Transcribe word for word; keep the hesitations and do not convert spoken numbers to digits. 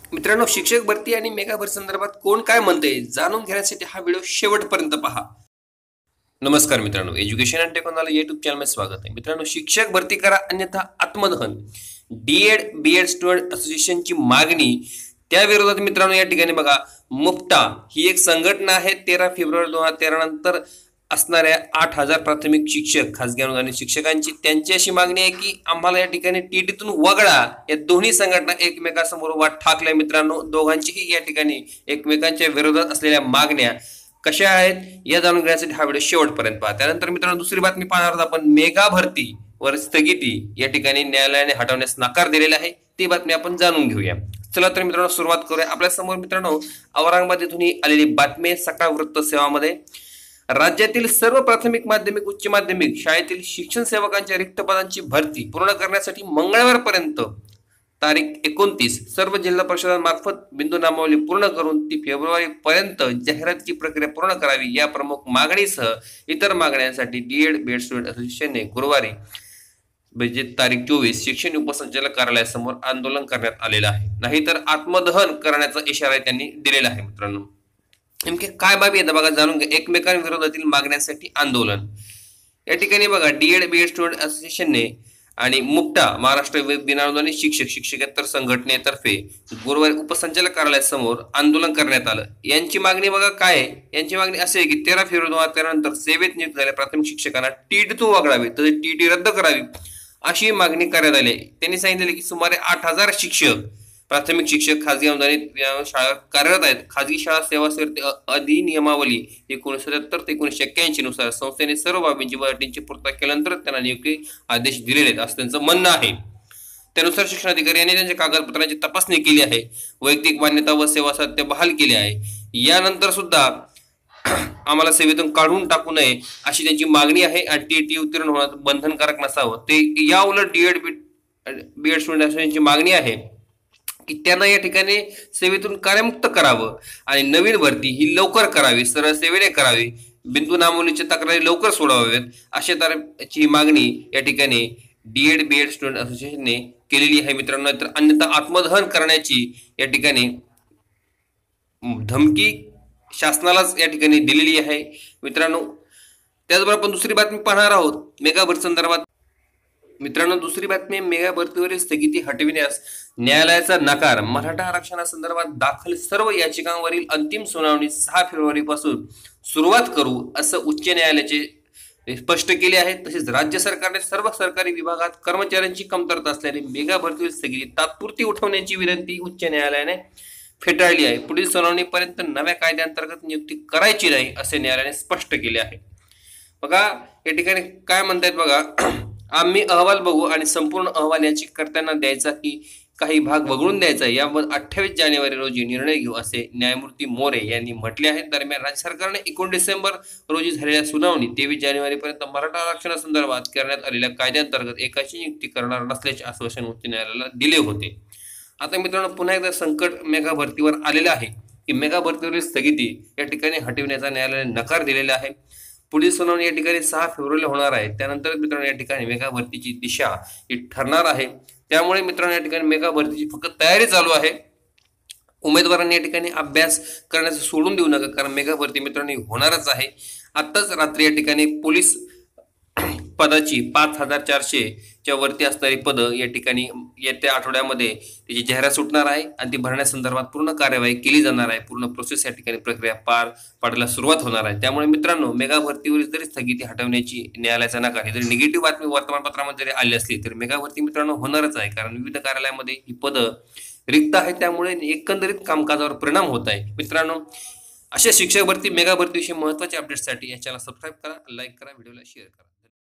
मित्रांनो, शिक्षक भरती आणि मेगा भरती संदर्भात कोण काय म्हणते जाणून घेण्यासाठी हा व्हिडिओ शेवटपर्यंत पहा. नमस्कार मित्रांनो, education and technology YouTube channel मध्ये स्वागत आहे. मित्रांनो, शिक्षक भरती करा अन्यथा आत्मदहन, डीएड बीएड स्टुडंट असोसिएशनची मागणी, त्या विरोधात मित्रांनो या ठिकाणी बघा, मुफ्टा ही एक संघटना आहे. तेरा फेब्रुवारी दोन हजार तेरा नंतर असणाऱ्या आठ हजार प्राथमिक शिक्षक, खासगी अनुदानित शिक्षकांची त्यांची अशी मागणी आहे की आम्हाला या ठिकाणी टीटीतून वगळा. या दोन्ही संघटना एकमेकांसमोर वाट ठाकल्या. मित्रांनो, दोघांचीही या ठिकाणी एकमेकांच्या विरोधात असलेल्या मागण्या कशा आहेत या जाणून घेण्यासाठी हा व्हिडिओ शेवटपर्यंत पहा. त्यानंतर मित्रांनो दुसरी बातमी पाहणार आहोत आपण, मेगा भरती वर स्थगिती या ठिकाणी न्यायालयाने हटवण्यास नकार दिलेला आहे. ती बातमी आपण जाणून घेऊया. चला तर मित्रांनो सुरुवात करूया. आपल्या समोर मित्रांनो औरंगाबाद येथून आलेली बातमी, सकाळ वृत्त सेवामध्ये राज्यातील सर्व प्राथमिक माध्यमिक उच्च माध्यमिक शाळेतील शिक्षण सेवकांच्या रिक्त पदांची भरती पूर्ण करण्यासाठी मंगळवारपर्यंत तारीख एकोणतीस सर्व जिल्हा परिषदांमार्फत बिंदू नामावली पूर्ण करून ती फेब्रुवारी पर्यंत जाहिरातीची प्रक्रिया पूर्ण करावी या प्रमुख मागणीसह इतर मागण्यांसाठी डीएड बीएड स्टुडंट असोसिएशनने गुरुवारी म्हणजे तारीख चोवीस शिक्षण उपसंचालक कार्यालयासमोर आंदोलन करण्यात आलेलं आहे. नाहीतर आत्मदहन करण्याचा इशारा त्यांनी दिलेला आहे. मित्रांनो, नेमके काय बाबी येतं बघा, जाणून घ्या. एकमेकांविरोधातील मागण्यासाठी आंदोलन. या ठिकाणी बघा, डीएड बीएड स्टुडंट असोसिएशनने आणि मुफ्टा महाराष्ट्र विनाअनुदानित शिक्षक शिक्षकेतर संघटनेतर्फे गुरुवारी उपसंचालक कार्यालयासमोर आंदोलन करण्यात आलं. यांची मागणी बघा काय आहे. यांची मागणी अशी आहे की तेरा फेब्रुवारी दोन हजार तेरा नंतर सेवेत नियुक्त झालेल्या प्राथमिक शिक्षकांना टीटीतून वगळावे, तसेच टीटी रद्द करावी अशी मागणी करण्यात आली. त्यांनी सांगितले की सुमारे आठ हजार शिक्षक प्राथमिक शिक्षक खासगी अनुदानित शाळा कार्यरत आहेत. खासगी शाळा सेवा अधिनियमावली एकोणीसशे सत्याहत्तर ते एकोणीसशे एक्क्याऐंशी नुसार संस्थेने सर्व बाबींची अटींची पूर्तता केल्यानंतर त्यांना नियुक्ती आदेश दिलेले आहेत असं त्यांचं म्हणणं आहे. त्यानुसार शिक्षणाधिकारी यांनी त्यांच्या कागदपत्रांची तपासणी केली आहे. वैयक्तिक मान्यता व सेवा साध्य बहाल केले आहे. यानंतर सुद्धा आम्हाला सेवेतून काढून टाकू नये अशी त्यांची मागणी आहे आणि टीटी उत्तीर्ण होणं बंधनकारक नसावं. ते या उलट डीएड बीएड स्टुडंट असोसिएशनची मागणी आहे की त्यांना या ठिकाणी सेवेतून कार्यमुक्त करावं आणि नवीन भरती ही लवकर करावी, सरळ सेवेने करावी, बिंदू नामावलीच्या तक्रारी लवकर सोडवाव्यात अशा तऱ्हेची मागणी या ठिकाणी डीएड बीएड स्टुडंट असोसिएशनने केलेली आहे. मित्रांनो, तर अन्यथा आत्मदहन करण्याची या ठिकाणी धमकी शासनालाच या ठिकाणी दिलेली आहे. मित्रांनो, त्याचबरोबर आपण दुसरी बातमी पाहणार आहोत मेगा भरती संदर्भात. मित्रांनो, दुसरी बातमी, मेगा भरतीवरील स्थगिती हटविण्यास न्यायालयाचा नकार. मराठा आरक्षणासंदर्भात दाखल सर्व याचिकांवरील अंतिम सुनावणी सहा फेब्रुवारी पासून सुरुवात करू असं उच्च न्यायालयाचे स्पष्ट केले आहे. तसेच राज्य सरकारने सर्व सरकारी विभागात कर्मचाऱ्यांची कमतरता असल्याने मेगा भरतीवरील स्थगिती तात्पुरती उठवण्याची विनंती उच्च न्यायालयाने फेटाळली आहे. पुढील सुनावणीपर्यंत नव्या कायद्यांतर्गत नियुक्ती करायची नाही असे न्यायालयाने स्पष्ट केले आहे. बघा या ठिकाणी काय म्हणतायत बघा, आम्ही अहवाल बघू आणि संपूर्ण अहवाल याचिकाकर्त्यांना द्यायचा की काही भाग वगळून द्यायचा याबाबत अठ्ठावीस जानेवारी रोजी निर्णय घेऊ असे न्यायमूर्ती मोरे यांनी म्हटले आहे. दरम्यान राज्य सरकारने एकोणीस डिसेंबर रोजी झालेल्या सुनावणी तेवीस जानेवारीपर्यंत मराठा आरक्षणासंदर्भात करण्यात आलेल्या कायद्यांतर्गत एकाची नियुक्ती करणार नसल्याचे आश्वासन उच्च न्यायालयाला दिले होते. आता मित्रांनो, पुन्हा एकदा संकट मेगा भरतीवर आलेलं आहे की मेगा भरतीवरील स्थगिती या ठिकाणी हटविण्याचा न्यायालयाने नकार दिलेला आहे. पुढील सुनावणी या ठिकाणी सहा फेब्रुवारीला होणार आहे. त्यानंतर मित्रांनो या ठिकाणी मेगा भरतीची दिशा ही ठरणार आहे. त्यामुळे मित्रांनो या ठिकाणी मेगा भरतीची फक्त तयारी चालू आहे. उमेदवारांनी या ठिकाणी अभ्यास करण्याचं सोडून देऊ नका, कारण मेगा भरती मित्रांनो होणारच आहे. आत्ताच रात्री या ठिकाणी पोलीस पदाची पाच हजार चारशेच्या वरती असणारी पदं या ठिकाणी येत्या आठवड्यामध्ये त्याची जाहिरात सुटणार आहे आणि ती भरण्यासंदर्भात पूर्ण कार्यवाही केली जाणार आहे. पूर्ण प्रोसेस या ठिकाणी प्रक्रिया पार पाडायला सुरुवात होणार आहे. त्यामुळे मित्रांनो, मेगा भरतीवरील जरी स्थगिती हटवण्याची न्यायालयाचा नकार ही जरी निगेटिव्ह बातमी वर्तमानपत्रामध्ये जरी आली असली तरी मेगा भरती मित्रांनो होणारच आहे, कारण विविध कार्यालयामध्ये ही पदं रिक्त आहेत. त्यामुळे एकंदरीत कामकाजावर परिणाम होत आहे. मित्रांनो, अशा शिक्षक भरती मेगा भरतीविषयी महत्त्वाच्या अपडेट्ससाठी या चॅनल सबस्क्राईब करा, लाईक करा, व्हिडिओला शेअर करा.